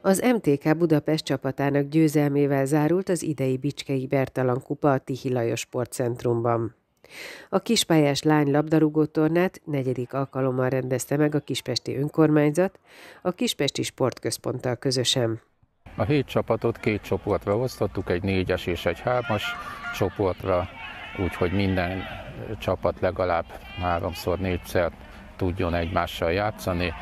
Az MTK Budapest csapatának győzelmével zárult az idei Bicskei Bertalan kupa a Tichy Lajos Sportcentrumban. A kispályás lány labdarúgó tornát 4. alkalommal rendezte meg a kispesti önkormányzat a Kispesti Sportközponttal közösen. A 7 csapatot 2 csoportra osztottuk, egy 4-es és egy 3-as csoportra, úgyhogy minden csapat legalább 3-4-szer tudjon egymással játszani.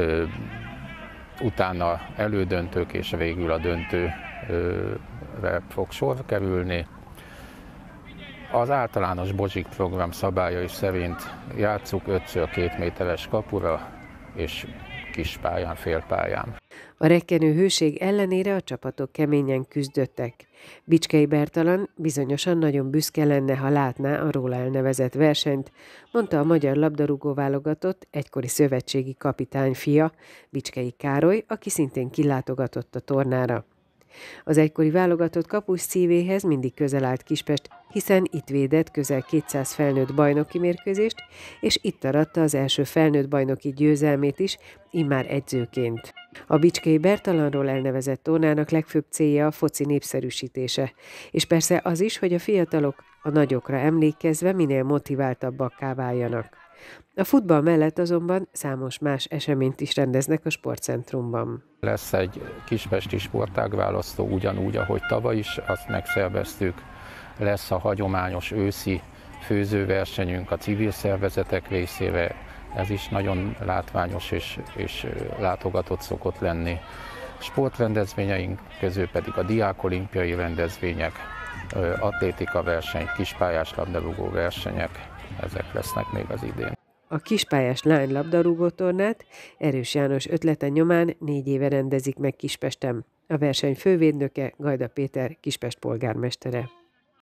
Utána elődöntők és végül a döntőre fog sor kerülni. Az általános Bozsik program szabályai szerint játsszuk 5x2 méteres kapura és kispályán, félpályán. A rekkenő hőség ellenére a csapatok keményen küzdöttek. Bicskei Bertalan bizonyosan nagyon büszke lenne, ha látná a róla elnevezett versenyt, mondta a magyar labdarúgó-válogatott egykori szövetségi kapitány fia, Bicskei Károly, aki szintén kilátogatott a tornára. Az egykori válogatott kapus szívéhez mindig közel állt Kispest, hiszen itt védett közel 200 felnőtt bajnoki mérkőzést, és itt aratta az első felnőtt bajnoki győzelmét is, immár edzőként. A Bicskei Bertalanról elnevezett tornának legfőbb célja a foci népszerűsítése, és persze az is, hogy a fiatalok a nagyokra emlékezve minél motiváltabbakká váljanak. A futball mellett azonban számos más eseményt is rendeznek a sportcentrumban. Lesz egy kispesti sportágválasztó, ugyanúgy, ahogy tavaly is, azt megszerveztük. Lesz a hagyományos őszi főzőversenyünk a civil szervezetek részére. Ez is nagyon látványos és látogatott szokott lenni. Sportrendezvényeink közül pedig a diákolimpiai rendezvények, atlétika verseny, kispályás labdarúgó versenyek, ezek lesznek még az idén. A kispályás lány labdarúgó tornát Erős János ötlete nyomán 4 éve rendezik meg Kispesten. A verseny fővédnöke Gajda Péter Kispest polgármestere.